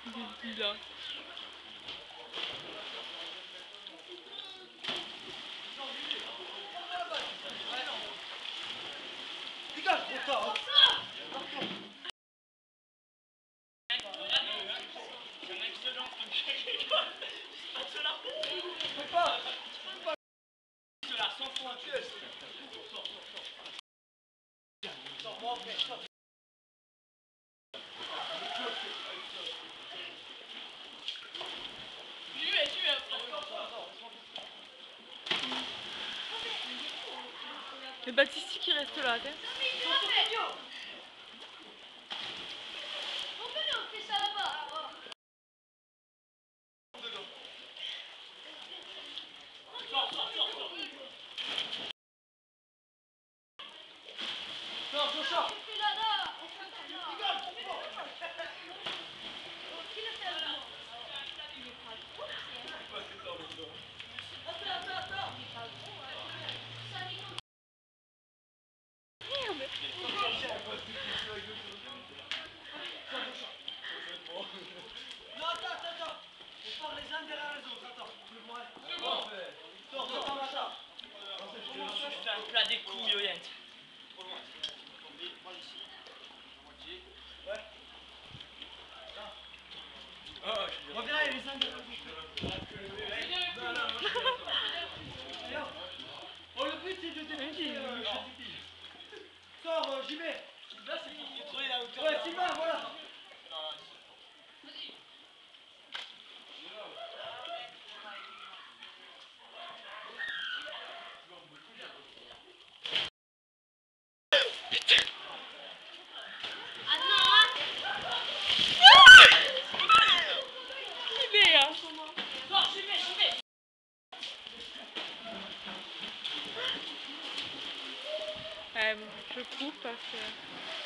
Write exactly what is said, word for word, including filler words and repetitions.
Débile, là. Dégage, gros tas. Le Baptiste qui reste là, t'es. Non, attends, attends, attends. On part les uns derrière les autres. Attends. C'est bon. Sors, sors, sors, Macha. Je fais un plat des couilles, Oyent. Ouais. Reviens, les uns derrière les autres. Non, non, moi je suis là. Oh, le but c'est de défoncer le chat du pile. Sors, euh, j'y vais. Là, c'est qui qui trouvé la hauteur. Ouais, Sylvain, voilà. Euh, je coupe parce que...